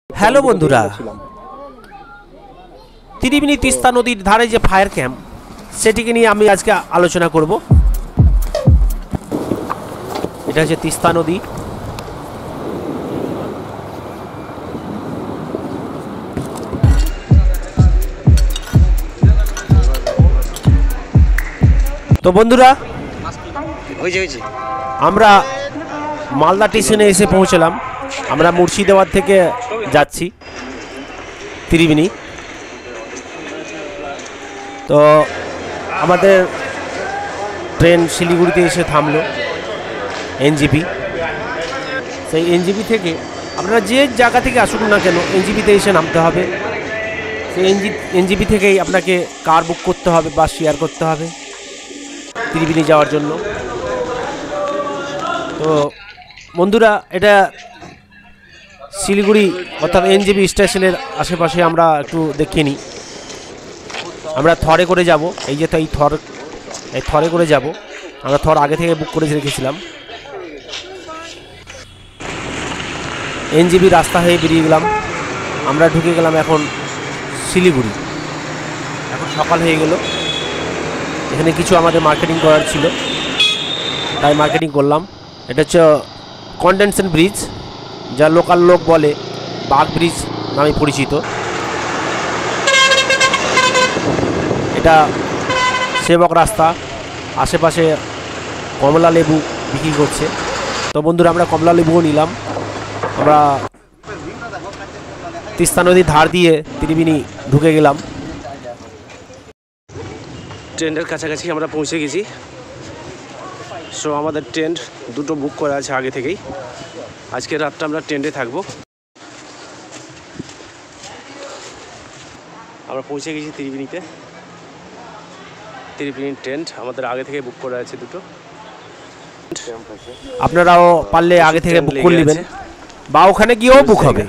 Hello বন্ধুরা, ত্রিবেণী তিস্তা নদীর ধারে যে ফায়ার ক্যাম্প সেটিকে নিয়ে আমি আজকে আলোচনা করব। এটা হচ্ছে তিস্তা নদী। তো বন্ধুরা, আমরা মালদা স্টেশনে এসে পৌঁছলাম। আমরা মুর্শিদাবাদ থেকে যাচ্ছি ত্রিবেণী। তো আমাদের ট্রেন শিলিগুড়িতে এসে থামলো এনজিপি। সেই এনজিপি থেকে আপনারা যে জায়গা থেকে আসুন না কেন এনজিপিতে এসে নামতে হবে। সেই এনজিপি থেকেই আপনাকে কার বুক করতে হবে বা শেয়ার করতে হবে ত্রিবেণী যাওয়ার জন্য। তো বন্ধুরা, এটা শিলিগুড়ি অর্থাৎ এনজিপি স্টেশনের আশেপাশে আমরা একটু দেখিয়ে নিই। আমরা থরে করে যাব। এই যে এই থরে করে যাব। আমরা থর আগে থেকে বুক করে রেখেছিলাম। এনজিপি রাস্তা হয়ে বেরিয়ে গেলাম। আমরা ঢুকে গেলাম এখন শিলিগুড়ি। এখন সকাল হয়ে গেল। এখানে কিছু আমাদের মার্কেটিং করার ছিল, তাই মার্কেটিং করলাম। এটা হচ্ছে কন্ডেনশন ব্রিজ, যা লোকাল লোক বলে বাঘ ব্রিজ নামে পরিচিত। এটা সেবক রাস্তা। আশেপাশে কমলা লেবু বিক্রি করছে। তো বন্ধুরা, আমরা কমলা লেবুও নিলাম। আমরা তিস্তা নদীর ধার দিয়ে ত্রিবেণী ঢুকে গেলাম। ট্রেনের কাছাকাছি আমরা পৌঁছে গেছি। সো আমাদের ট্রেন দুটো বুক করা আছে আগে থেকেই। আজকে রাতটা আমরা ট্রেনে থাকবো। আমরা পৌঁছে গেছি ত্রিবেণীতে। ত্রিবেণীর ট্রেন আমাদের আগে থেকে বুক করা আছে দুটো। আপনারাও পারলে আগে থেকে বুক করে নেবেন বা ওখানে গিয়েও বুক হবে।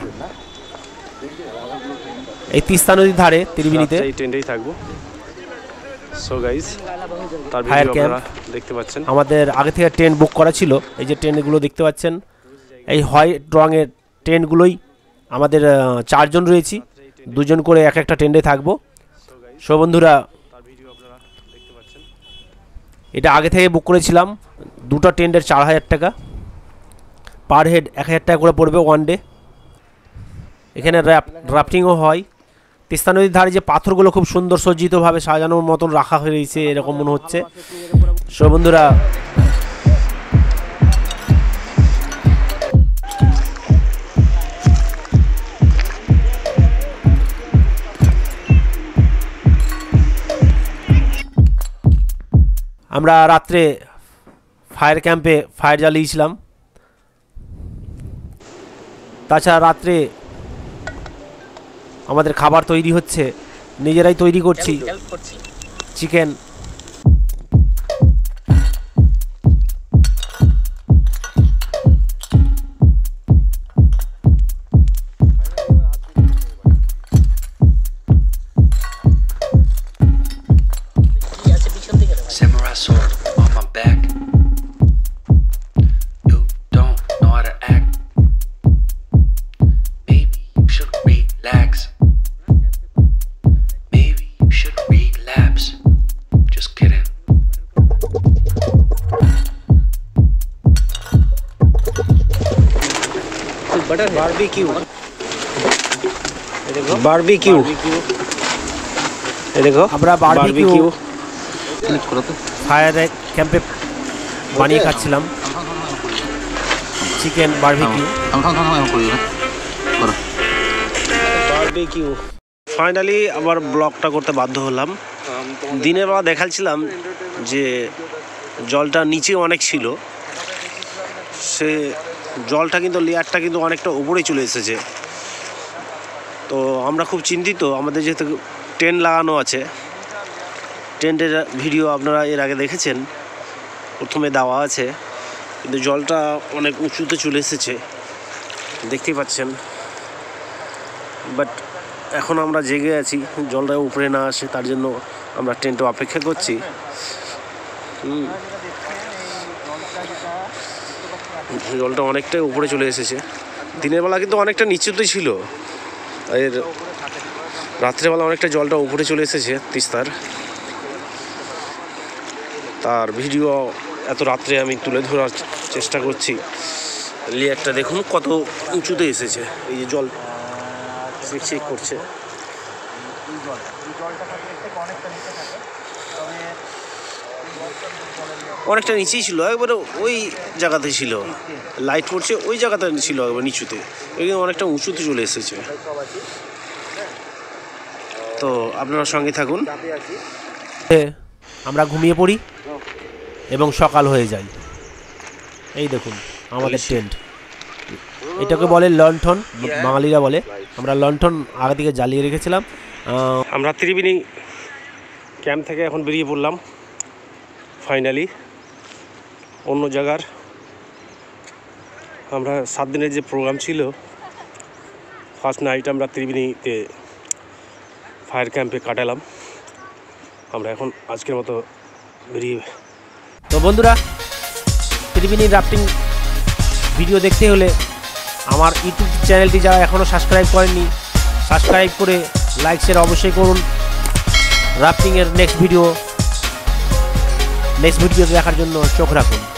এই তিস্তা নদীর ধারে ত্রিবেণীতে এই ট্রেনটাই থাকবো। সো গাইস, তার ভিডিও আপনারা দেখতে পাচ্ছেন। আমাদের আগে থেকে ট্রেন বুক করা ছিল। এই যে ট্রেনগুলো দেখতে পাচ্ছেন, এই হোয়াইট রঙের ট্রেনগুলোই আমাদের 4 জন রয়েছি। 2 জন করে এক একটা ট্রেনে থাকবো। সো বন্ধুরা, এটা আগে থেকে বুক করেছিলাম। দুটো ট্রেনের 4000 টাকা, পার হেড 1000 টাকা করে পড়বে ওয়ান ডে। এখানে রাফটিংও হয়। তিস্তা নদীর ধারে যে পাথরগুলো খুব সুন্দর সজ্জিতভাবে সাজানোর মতন রাখা হয়েছে এরকম মনে হচ্ছে। সো বন্ধুরা, আমরা রাত্রে ফায়ার ক্যাম্পে ফায়ার জ্বালিয়েছিলাম। তাছাড়া রাত্রে আমাদের খাবার তৈরি হচ্ছে, নিজেরাই তৈরি করছি chicken. Samurai sword on my back. You don't know how to act. Maybe you should relax. Maybe you should relapse. Just kidding. Barbecue, barbecue, এই দেখো আমরা বারবিকিউ ফায়ার ক্যাম্পে বানিয়ে খাচ্ছিলাম চিকেন বারবিকিউ। বারবিকিউ ফাইনালি আবার ব্লগটা করতে বাধ্য হলাম। দিনের বেলা দেখাচ্ছিলাম যে জলটা নিচে অনেক ছিল, সে জলটা কিন্তু লেয়ারটা কিন্তু অনেকটা উপরে চলে এসেছে। তো আমরা খুব চিন্তিত। আমাদের যেহেতু টেন্ট লাগানো আছে, টেন্টের ভিডিও আপনারা এর আগে দেখেছেন, প্রথমে দেওয়া আছে, কিন্তু জলটা অনেক উঁচুতে চলে এসেছে দেখতেই পাচ্ছেন। বাট এখন আমরা জেগে আছি, জলটা উপরে না আসে, তার জন্য আমরা টেন্টে অপেক্ষা করছি। জলটা অনেকটাই উপরে চলে এসেছে। দিনের বেলা কিন্তু অনেকটা নিচুতে ছিল। এর রাত্রেবেলা অনেকটা জলটা উপরে চলে এসেছে তিস্তার, তার ভিডিও এত রাত্রে আমি তুলে ধরার চেষ্টা করছি। লেয়ারটা দেখুন কত উঁচুতে এসেছে, এই যে জল চেক করছে। অনেকটা নিচেই ছিল, একবারে ওই জায়গাতে ছিল, লাইট পড়ছে ওই জায়গাতে ছিল একবার নিচুতে, এখানে অনেকটা উঁচুতে চলে এসেছে। তো আপনারা সঙ্গে থাকুন। আমরা ঘুমিয়ে পড়ি এবং সকাল হয়ে যায়। এই দেখুন আমাদের টেন্ট, এটাকে বলে লণ্ঠন, বাঙালিরা বলে। আমরা লণ্ঠন আগে থেকে জ্বালিয়ে রেখেছিলাম। আমরা ত্রিবেণী ক্যাম্প থেকে এখন বেরিয়ে পড়লাম ফাইনালি অন্য জায়গার। আমরা 7 দিনের যে প্রোগ্রাম ছিল, ফার্স্ট নাইট আমরা ত্রিবেণীতে ফায়ার ক্যাম্পে কাটালাম। আমরা এখন আজকের মতো বেরিয়ে। তো বন্ধুরা, ত্রিবেণী রাফটিং ভিডিও দেখতে হলে আমার ইউটিউব চ্যানেলটি যারা এখনও সাবস্ক্রাইব করেননি, সাবস্ক্রাইব করে লাইক শেয়ার অবশ্যই করুন। রাফটিংয়ের নেক্সট ভিডিও দেখার জন্য চোখ রাখুন।